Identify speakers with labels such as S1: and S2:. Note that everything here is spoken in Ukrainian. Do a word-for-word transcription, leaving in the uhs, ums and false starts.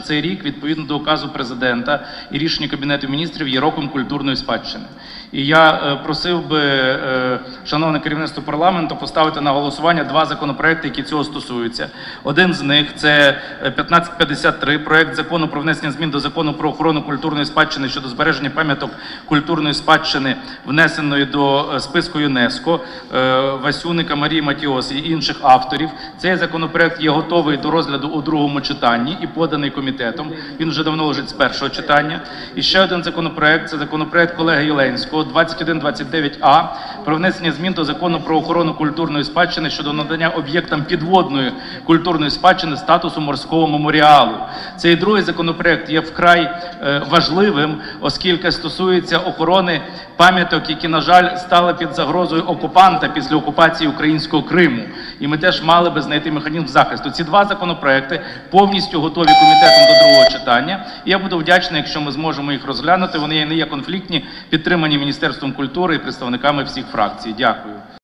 S1: цей рік, відповідно до указу президента і рішення Кабінету міністрів, є роком культурної спадщини. І я просив би шановне керівництво парламенту поставити на голосування два законопроекти, які цього стосуються. Один з них – це п'ятнадцять п'ятдесят три, проект закону про внесення змін до Закону про охорону культурної спадщини щодо збереження пам'яток культурної спадщини, внесеної до списку ЮНЕСКО, Васюника, Марії Матіос і інших авторів. Цей законопроект є готовий до розгляду у другому читанні і поданий комітетом. Він вже давно лежить з першого читання. І ще один законопроект – це законопроект колеги Єленського, двадцять один двадцять дев'ять А, про внесення змін до Закону про охорону культурної спадщини щодо надання об'єктам підводної культурної спадщини статусу морського меморіалу. Цей другий законопроект є вкрай е, важливим, оскільки стосується охорони пам'яток, які, на жаль, стали під загрозою окупанта після окупації українського Криму. І ми теж мали би знайти механізм захисту. Ці два законопроекти повністю готові комітетом до другого читання. І я буду вдячний, якщо ми зможемо їх розглянути. Вони не є конфліктні, підтримані Міністерством культури і представниками всіх фракцій. Дякую.